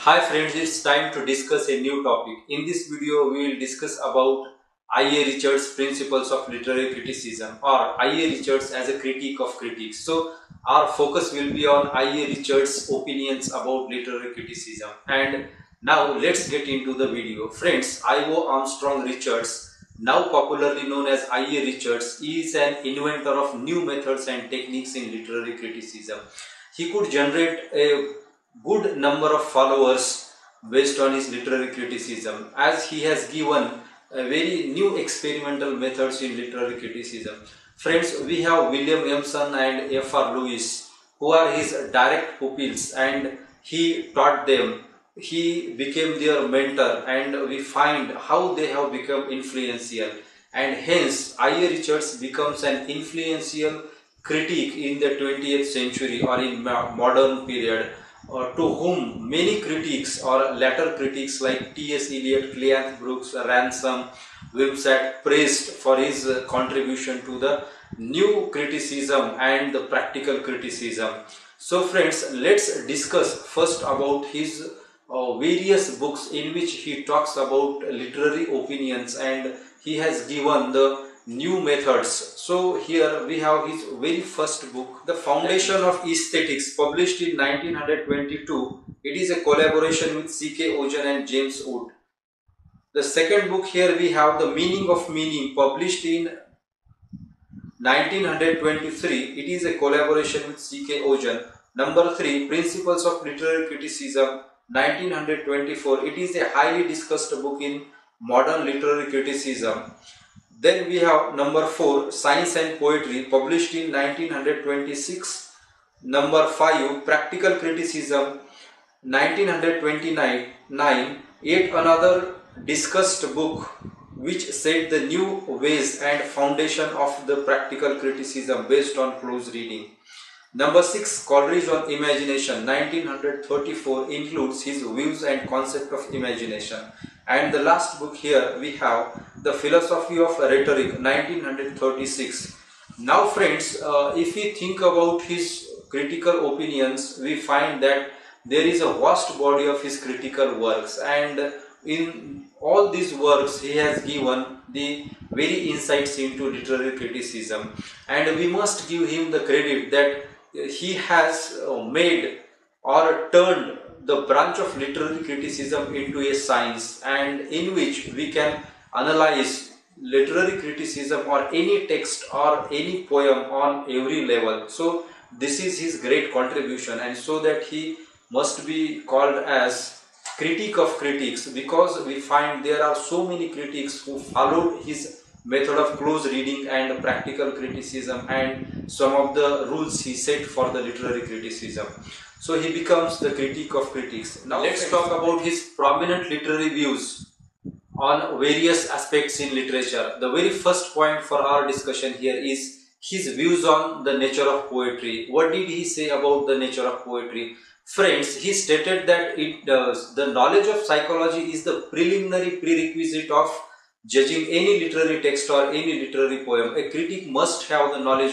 Hi friends, it's time to discuss a new topic. In this video, we will discuss about I.A. Richards' principles of literary criticism, or I.A. Richards as a critic of critics. So, our focus will be on I.A. Richards' opinions about literary criticism. And now, let's get into the video. Friends, I.O. Armstrong Richards, now popularly known as I.A. Richards, is an inventor of new methods and techniques in literary criticism. He could generate a good number of followers based on his literary criticism, as he has given very new experimental methods in literary criticism. Friends, we have William Emerson and F.R. Lewis, who are his direct pupils, and he taught them. He became their mentor, and we find how they have become influential, and hence I.A. Richards becomes an influential critic in the 20th century or in modern period, to whom many critics or later critics like T.S. Eliot, Cleanth Brooks, Ransom, Wimsatt praised for his contribution to the new criticism and the practical criticism. So friends, let's discuss first about his various books in which he talks about literary opinions, and he has given the new methods. So here we have his very first book, The Foundation of Aesthetics, published in 1922. It is a collaboration with C.K. Ogen and James Wood. The second book, here we have The Meaning of Meaning, published in 1923. It is a collaboration with C.K. Ogen. Number 3, Principles of Literary Criticism, 1924. It is a highly discussed book in modern literary criticism. Then we have number 4, Science and Poetry, published in 1926. Number 5, Practical Criticism, 1929. Yet another discussed book which set the new ways and foundation of the practical criticism based on close reading. Number 6, Coleridge on Imagination, 1934, includes his views and concept of imagination. And the last book, here we have The Philosophy of Rhetoric, 1936. Now friends, if we think about his critical opinions, we find that there is a vast body of his critical works, and in all these works he has given the very insights into literary criticism, and we must give him the credit that he has made or turned the branch of literary criticism into a science, and in which we can analyze literary criticism or any text or any poem on every level. So this is his great contribution, and so that he must be called as critic of critics, because we find there are so many critics who followed his method of close reading and practical criticism and some of the rules he set for the literary criticism. So he becomes the critic of critics. Now let's talk about his prominent literary views on various aspects in literature. The very first point for our discussion here is his views on the nature of poetry. What did he say about the nature of poetry? Friends, he stated that the knowledge of psychology is the preliminary prerequisite of judging any literary text or any literary poem. A critic must have the knowledge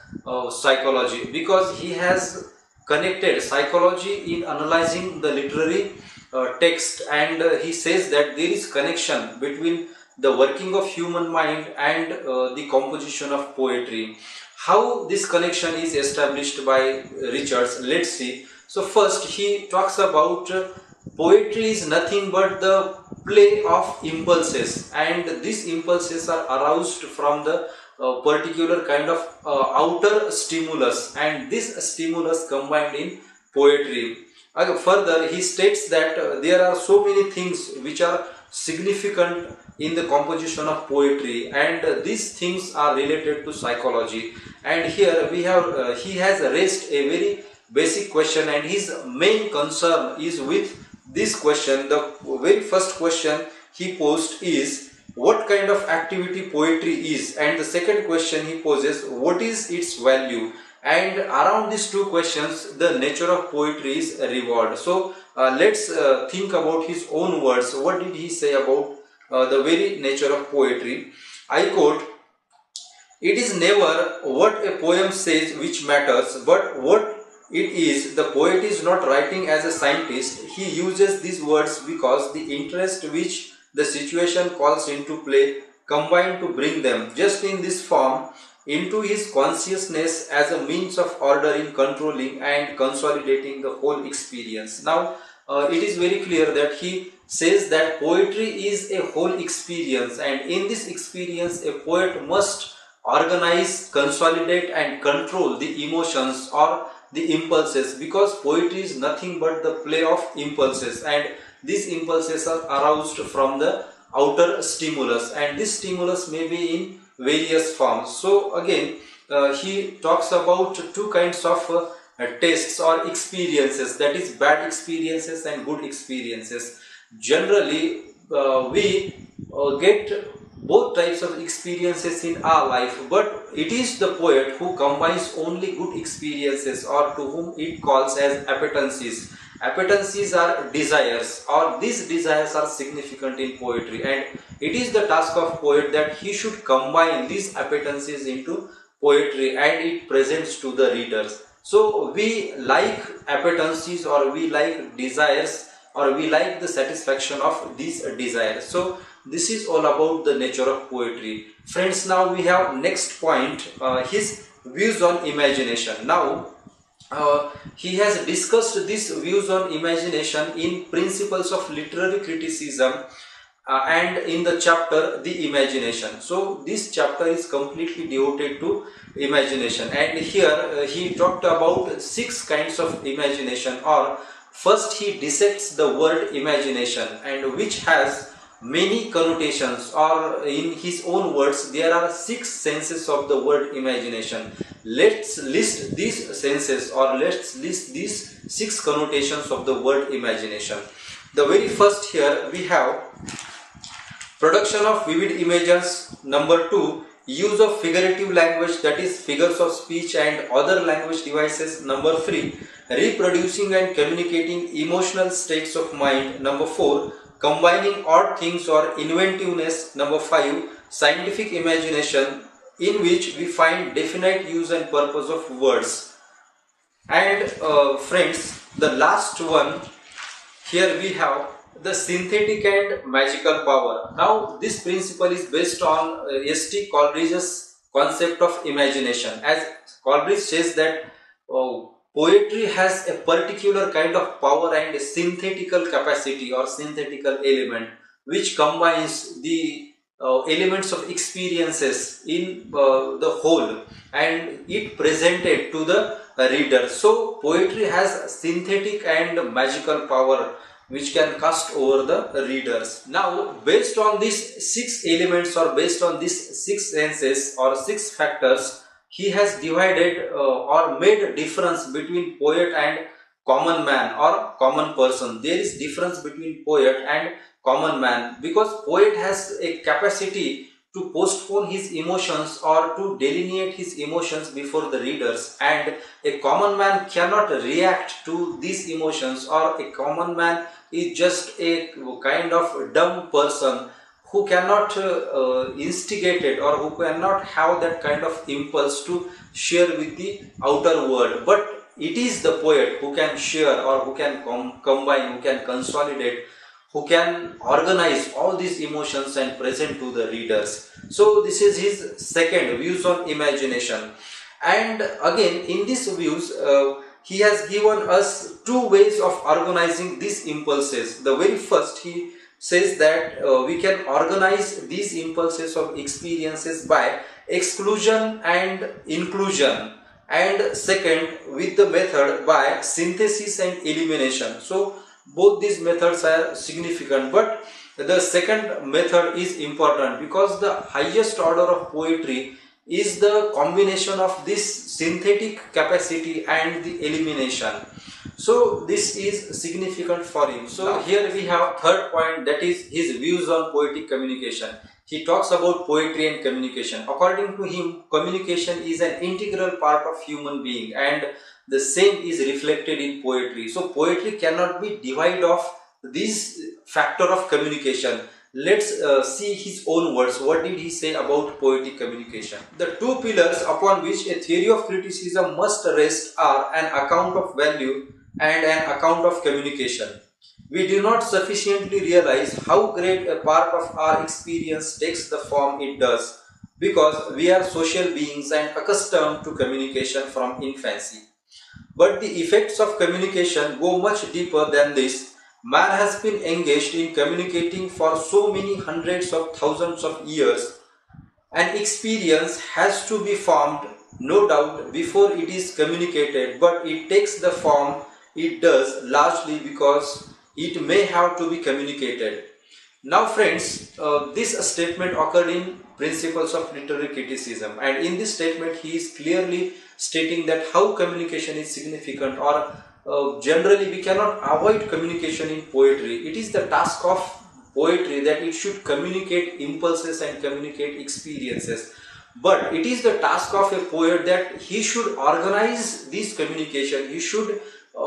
of psychology, because he has connected psychology in analyzing the literary text, and he says that there is connection between the working of human mind and the composition of poetry. How this connection is established by Richards? Let's see. So first he talks about poetry is nothing but the play of impulses, and these impulses are aroused from the particular kind of outer stimulus, and this stimulus combined in poetry. Further, he states that there are so many things which are significant in the composition of poetry, and these things are related to psychology. And here we have he has raised a very basic question, and his main concern is with this question. The very first question he posed is, what kind of activity poetry is, and the second question he poses, what is its value? And around these two questions the nature of poetry is revolved. So let's think about his own words. What did he say about the very nature of poetry? I quote, "It is never what a poem says which matters, but what it is the poet is not writing as a scientist. He uses these words because the interest which the situation calls into play combine to bring them just in this form into his consciousness as a means of ordering, controlling and consolidating the whole experience. Now it is very clear that he says that poetry is a whole experience, and in this experience a poet must organize, consolidate and control the emotions or the impulses, because poetry is nothing but the play of impulses, and these impulses are aroused from the outer stimulus, and this stimulus may be in various forms. So again he talks about two kinds of tastes or experiences, that is bad experiences and good experiences. Generally we get both types of experiences in our life, but it is the poet who combines only good experiences, or to whom it calls as appetencies. Appetencies are desires, or these desires are significant in poetry, and it is the task of poet that he should combine these appetencies into poetry and it presents to the readers. So we like appetencies, or we like desires, or we like the satisfaction of these desires. So this is all about the nature of poetry. Friends, now we have next point, his views on imagination. Now he has discussed these views on imagination in Principles of Literary Criticism and in the chapter The Imagination. So this chapter is completely devoted to imagination, and here he talked about 6 kinds of imagination, or first he dissects the word imagination, and which has many connotations, or in his own words there are 6 senses of the word imagination. Let's list these senses, or let's list these 6 connotations of the word imagination. The very first here we have production of vivid images. Number 2, use of figurative language, that is figures of speech and other language devices. Number 3, reproducing and communicating emotional states of mind. Number 4, combining odd things or inventiveness. Number 5, scientific imagination, in which we find definite use and purpose of words. And friends, the last one here we have the synthetic and magical power. Now this principle is based on S.T. Coleridge's concept of imagination. As Coleridge says that poetry has a particular kind of power and a synthetical capacity or synthetical element which combines the elements of experiences in the whole, and it presented to the reader. So poetry has synthetic and magical power which can cast over the readers. Now based on these 6 elements, or based on these 6 senses or 6 factors, he has divided or made a difference between poet and common man or common person. There is difference between poet and common man, because poet has a capacity to postpone his emotions or to delineate his emotions before the readers, and a common man cannot react to these emotions, or a common man is just a kind of dumb person who cannot instigate it, or who cannot have that kind of impulse to share with the outer world. But it is the poet who can share, or who can combine, who can consolidate, who can organize all these emotions and present to the readers. So this is his second, views on imagination. And again in these views he has given us 2 ways of organizing these impulses. The very first, he says that we can organize these impulses of experiences by exclusion and inclusion, and second with the method by synthesis and elimination. So both these methods are significant, but the second method is important, because the highest order of poetry is the combination of this synthetic capacity and the elimination. So this is significant for him. So here we have third point, that is his views on poetic communication. He talks about poetry and communication. According to him, communication is an integral part of human being, and the same is reflected in poetry. So poetry cannot be divided off this factor of communication. Let's see his own words. What did he say about poetic communication? The two pillars upon which a theory of criticism must rest are an account of value and an account of communication. We do not sufficiently realize how great a part of our experience takes the form it does, because we are social beings and accustomed to communication from infancy. But the effects of communication go much deeper than this. Man has been engaged in communicating for so many hundreds of thousands of years. An experience has to be formed, no doubt, before it is communicated, but it takes the form it does largely because it may have to be communicated. Now friends, this statement occurred in Principles of Literary Criticism, and in this statement he is clearly stating that how communication is significant, or generally we cannot avoid communication in poetry. It is the task of poetry that it should communicate impulses and communicate experiences, but it is the task of a poet that he should organize this communication. He should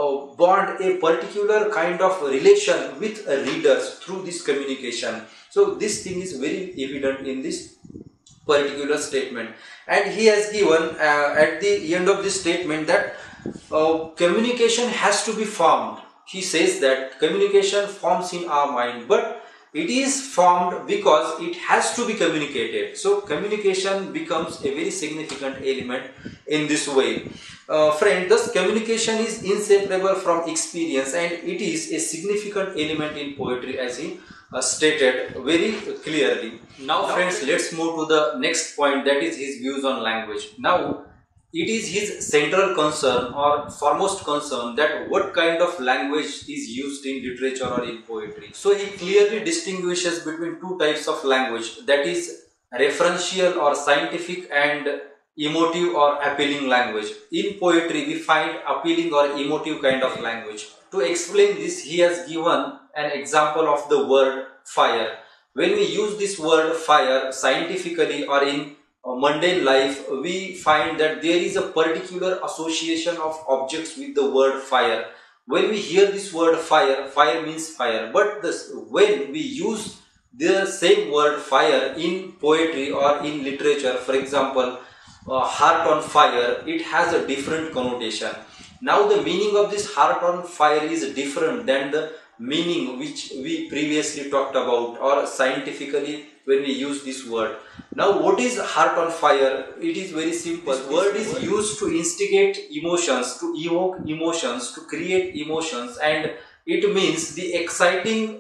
bond a particular kind of relation with readers through this communication. So this thing is very evident in this particular statement, and he has given at the end of this statement that communication has to be formed. He says that communication forms in our mind, but it is formed because it has to be communicated. So communication becomes a very significant element in this way. Friend, thus communication is inseparable from experience, and it is a significant element in poetry, as he stated very clearly. Now friends, let's move to the next point, that is his views on language. Now it is his central concern or foremost concern that what kind of language is used in literature or in poetry. So he clearly distinguishes between two types of language, that is referential or scientific and emotive or appealing language. In poetry we find appealing or emotive kind of language. To explain this, he has given an example of the word fire. When we use this word fire scientifically or in mundane life, we find that there is a particular association of objects with the word fire. When we hear this word fire, fire means fire. But when we use the same word fire in poetry or in literature, for example, heart on fire, it has a different connotation. Now the meaning of this heart on fire is different than the meaning which we previously talked about, or scientifically when we use this word. Now what is heart on fire? It is very simple. This word is used to instigate emotions, to evoke emotions, to create emotions, and it means the exciting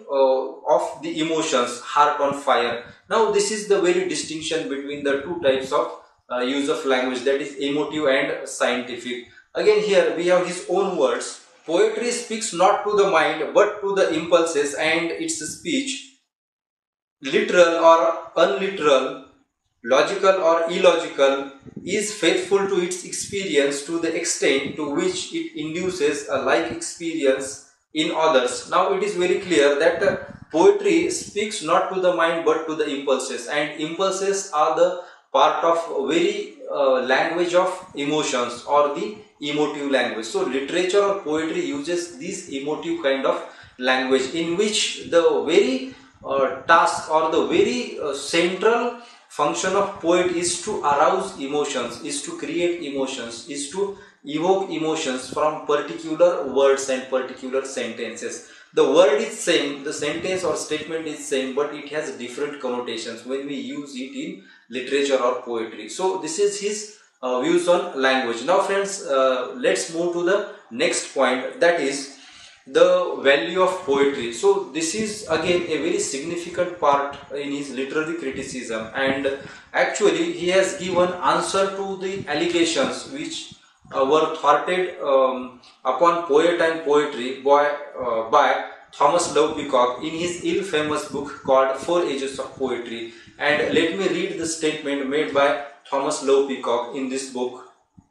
of the emotions, heart on fire. Now this is the very distinction between the two types of use of language, that is emotive and scientific. Again here we have his own words. Poetry speaks not to the mind but to the impulses, and its speech, literal or unliteral, logical or illogical, is faithful to its experience to the extent to which it induces a like experience in others. Now it is very clear that poetry speaks not to the mind but to the impulses, and impulses are the part of very language of emotions or the emotive language. So literature or poetry uses this emotive kind of language, in which the very task or the very central function of poet is to arouse emotions, is to create emotions, is to evoke emotions from particular words and particular sentences. The word is same, the sentence or statement is same, but it has different connotations when we use it in literature or poetry. So this is his views on language. Now friends, let's move to the next point, that is the value of poetry. So this is again a very significant part in his literary criticism, and actually he has given answer to the allegations which were thwarted upon poet and poetry by Thomas Love Peacock in his ill-famous book called 4 Ages of Poetry. And let me read the statement made by Thomas Love Peacock in this book.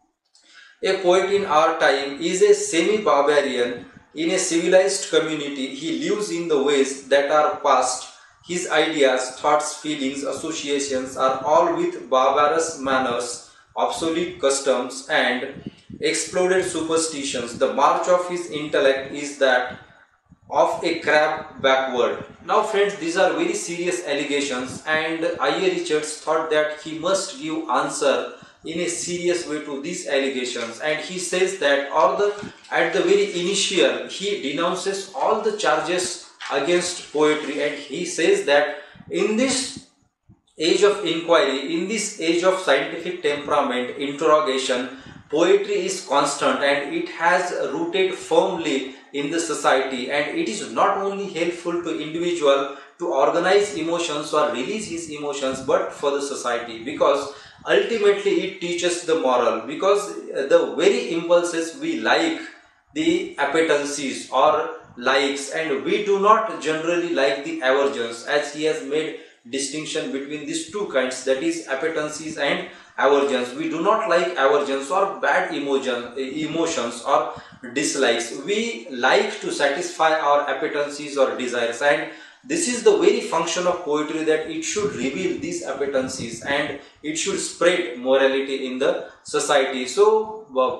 A poet in our time is a semi-barbarian in a civilized community. He lives in the ways that are past. His ideas, thoughts, feelings, associations are all with barbarous manners, obsolete customs, and exploded superstitions. The march of his intellect is that of a crab backward. Now friends, these are very serious allegations, and I.A. Richards thought that he must give answer in a serious way to these allegations, and he says that at the very initial he denounces all the charges against poetry, and he says that in this age of inquiry, in this age of scientific temperament interrogation, poetry is constant and it has rooted firmly in the society, and it is not only helpful to individual to organize emotions or release his emotions, but for the society, because ultimately it teaches the moral, because the very impulses we like, the appetencies or likes, and we do not generally like the aversions, as he has made distinction between these two kinds, that is appetencies and aversions. We do not like aversions or bad emotions or dislikes. We like to satisfy our appetencies or desires, and this is the very function of poetry, that it should reveal these appetencies and it should spread morality in the society. So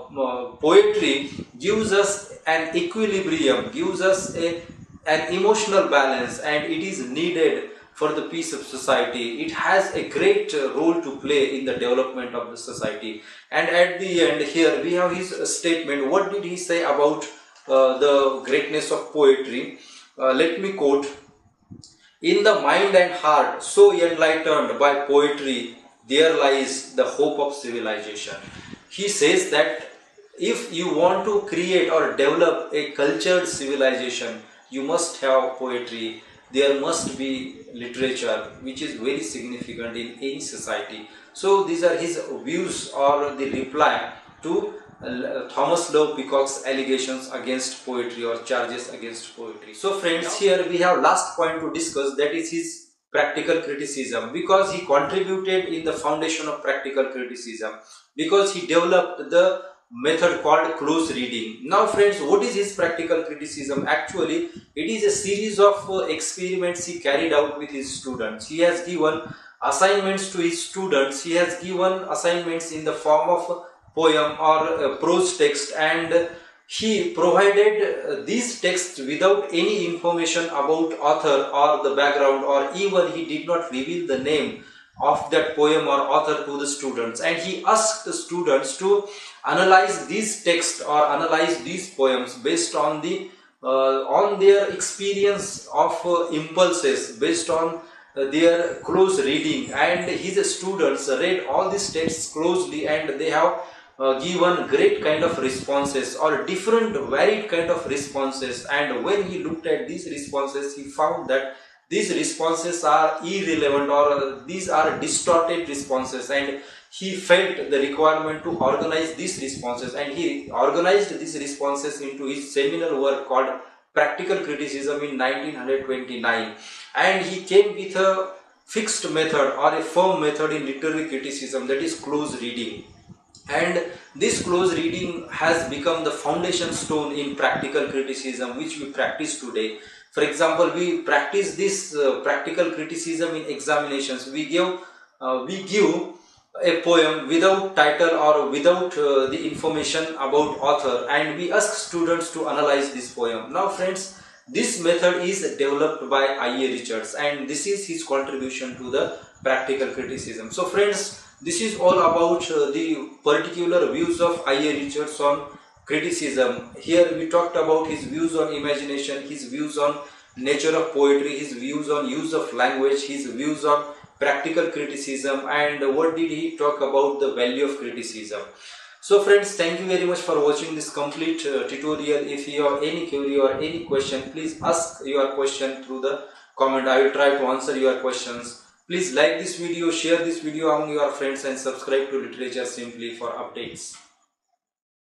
poetry gives us an equilibrium, gives us an emotional balance, and it is needed for the peace of society. It has a great role to play in the development of the society. And at the end here we have his statement. What did he say about the greatness of poetry? Let me quote: "In the mind and heart so enlightened by poetry, there lies the hope of civilization." He says that if you want to create or develop a cultured civilization, you must have poetry. There must be literature, which is very significant in any society. So these are his views or the reply to Thomas Love Peacock's allegations against poetry or charges against poetry. So friends, here we have last point to discuss, that is his practical criticism, because he contributed in the foundation of practical criticism, because he developed the method called close reading. Now friends, what is his practical criticism? Actually, it is a series of experiments he carried out with his students. He has given assignments to his students. He has given assignments in the form of poem or prose text, and he provided these texts without any information about author or the background, or even he did not reveal the name of that poem or author to the students, and he asked the students to analyze these texts or analyze these poems based on the on their experience of impulses, based on their close reading. And his students read all these texts closely, and they have given great kind of responses or different varied kind of responses. And when he looked at these responses, he found that these responses are irrelevant, or these are distorted responses, and he felt the requirement to organize these responses, and he organized these responses into his seminal work called Practical Criticism in 1929. And he came with a fixed method or a firm method in literary criticism, that is close reading. And this close reading has become the foundation stone in practical criticism, which we practice today. For example, we practice this practical criticism in examinations. We give a poem without title or without the information about author, and we ask students to analyze this poem. Now friends, this method is developed by I.A. Richards, and this is his contribution to the practical criticism. So friends, this is all about the particular views of I.A. Richards on criticism. Here we talked about his views on imagination, his views on nature of poetry, his views on use of language, his views on practical criticism, and what did he talk about the value of criticism. So friends, thank you very much for watching this complete tutorial. If you have any query or any question, please ask your question through the comment. I will try to answer your questions. Please like this video, share this video among your friends, and subscribe to Literature Simply for updates.